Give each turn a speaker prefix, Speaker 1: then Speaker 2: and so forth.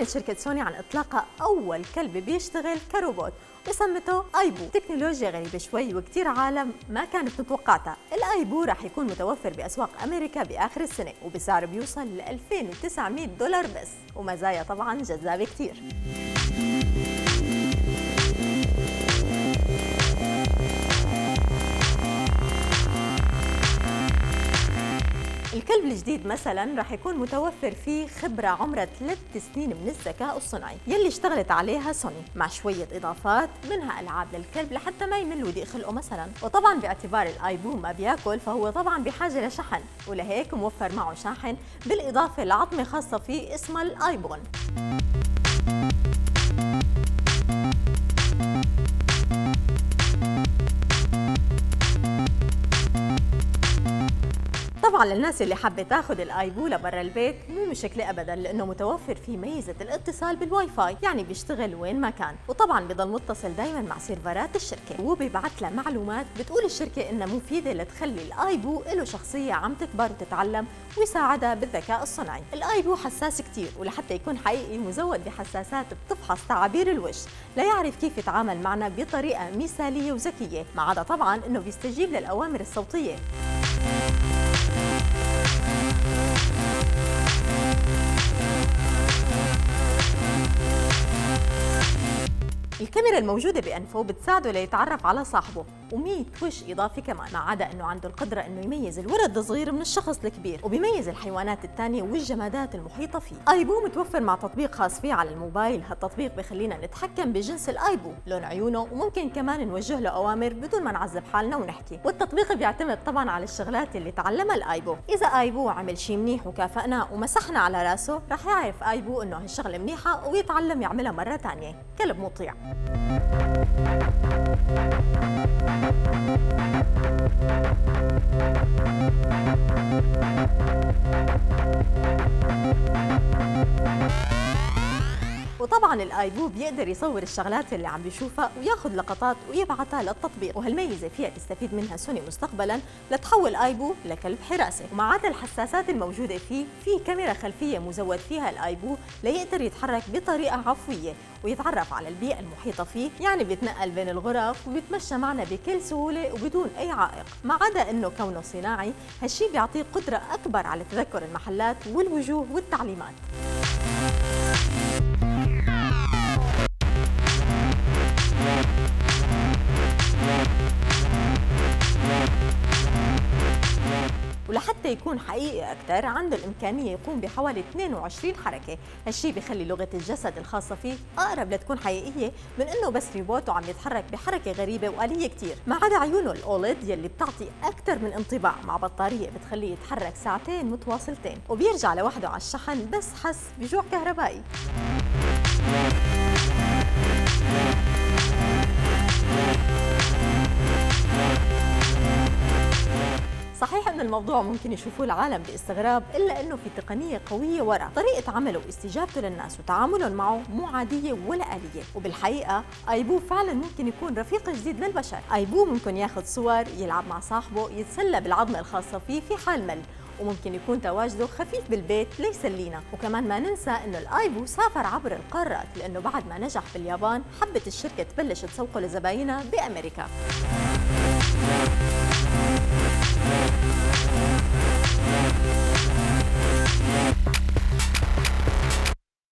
Speaker 1: أعلنت شركة سوني عن إطلاق أول كلب بيشتغل كروبوت وسمته آيبو. تكنولوجيا غريبة شوي وكتير عالم ما كانت متوقعتها. الآيبو رح يكون متوفر بأسواق أمريكا بآخر السنة وبسعر بيوصل ل $2900 بس، ومزايا طبعا جذابة كتير. الكلب الجديد مثلا رح يكون متوفر فيه خبرة عمرها 3 سنين من الذكاء الصناعي يلي اشتغلت عليها سوني، مع شوية إضافات منها ألعاب للكلب لحتى ما يمل ويضيق خلقه مثلا. وطبعا باعتبار الآيبو ما بياكل فهو طبعا بحاجة لشحن، ولهيك موفر معه شاحن بالإضافة لعظمة خاصة فيه اسمها الآيبون. طبعا للناس اللي حابه تاخذ الايبو لبرا البيت مو مشكله ابدا، لانه متوفر فيه ميزه الاتصال بالواي فاي، يعني بيشتغل وين ما كان، وطبعا بضل متصل دائما مع سيرفرات الشركه، وبيبعث له معلومات بتقول الشركه انها مفيده لتخلي الايبو له شخصيه عم تكبر وتتعلم ويساعدها بالذكاء الصناعي. الايبو حساس كثير، ولحتى يكون حقيقي مزود بحساسات بتفحص تعابير الوجه ليعرف كيف يتعامل معنا بطريقه مثاليه وذكيه، ما عدا طبعا انه بيستجيب للاوامر الصوتيه. الكاميرا الموجودة بأنفه بتساعده ليتعرف على صاحبه، و100 وش إضافي كمان، ما عدا إنه عنده القدرة إنه يميز الولد الصغير من الشخص الكبير، وبيميز الحيوانات الثانية والجمادات المحيطة فيه. آيبو متوفر مع تطبيق خاص فيه على الموبايل، هالتطبيق بخلينا نتحكم بجنس الآيبو، لون عيونه، وممكن كمان نوجه له أوامر بدون ما نعذب حالنا ونحكي. والتطبيق بيعتمد طبعا على الشغلات اللي تعلمها الآيبو. إذا آيبو عمل شيء منيح وكافأناه ومسحنا على راسه، رح يعرف آيبو إنه هالشغلة منيحة ويتعلم يعملها مرة ثانية. كلب مطيع. وطبعا الايبو بيقدر يصور الشغلات اللي عم بيشوفها وياخذ لقطات ويبعثها للتطبيق، وهالميزه فيها تستفيد منها سوني مستقبلا لتحول ايبو لكلب حراسه. ومع عدا الحساسات الموجوده فيه، في كاميرا خلفيه مزود فيها الايبو ليقدر يتحرك بطريقه عفويه ويتعرف على البيئه المحيطه فيه، يعني بيتنقل بين الغرف وبيتمشى معنا بكل سهوله وبدون اي عائق. ما عدا انه كونه صناعي، هالشيء بيعطيه قدره اكبر على تذكر المحلات والوجوه والتعليمات. ولحتى يكون حقيقي أكثر، عنده الإمكانية يقوم بحوالي 22 حركة، هالشي بيخلي لغة الجسد الخاصة فيه أقرب لتكون حقيقية من إنه بس ريبوت وعم يتحرك بحركة غريبة وآلية كتير. ما عدا عيونه الأوليد يلي بتعطي أكثر من انطباع، مع بطارية بتخليه يتحرك ساعتين متواصلتين، وبيرجع لوحده على الشحن بس حس بجوع كهربائي. صحيح انه الموضوع ممكن يشوفوه العالم باستغراب، الا انه في تقنيه قويه ورا. طريقه عمله واستجابته للناس وتعاملهم معه مو عاديه ولا آلية، وبالحقيقه ايبو فعلا ممكن يكون رفيق جديد للبشر. ايبو ممكن ياخذ صور، يلعب مع صاحبه، يتسلى بالعظمه الخاصه فيه في حال مل، وممكن يكون تواجده خفيف بالبيت ليسلينا. وكمان ما ننسى انه الايبو سافر عبر القارات، لانه بعد ما نجح باليابان حبت الشركه تبلش تسوقه لزباينها بامريكا.